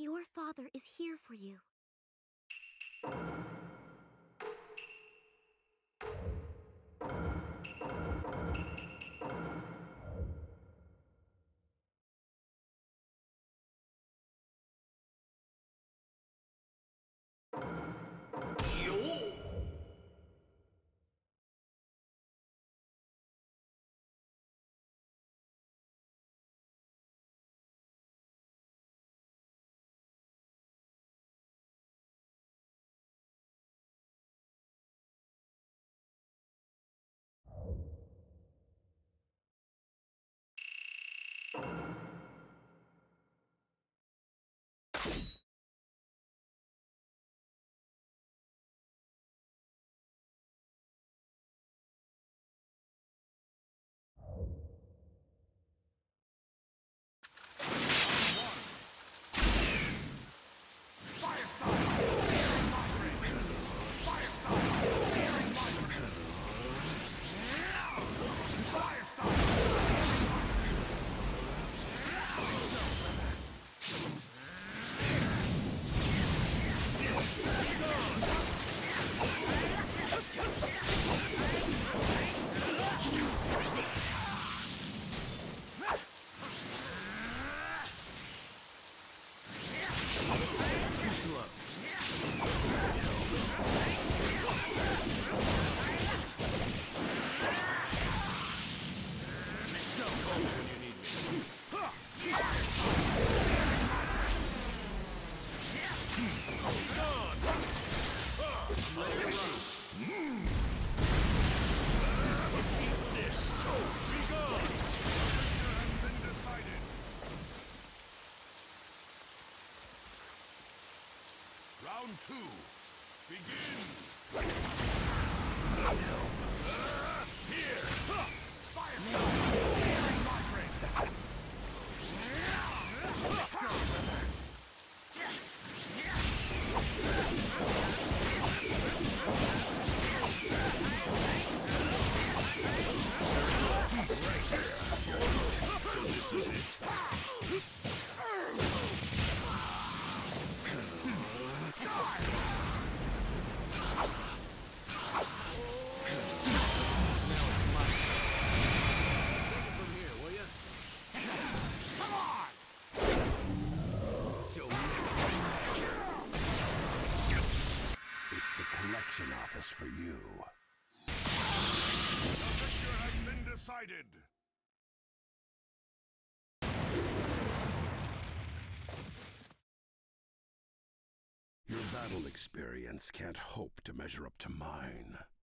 Your father is here for you. Round 2. Begin! Here! Fire! Let's go! So this is it. Collection office for you. The victor has been decided. Your battle experience can't hope to measure up to mine.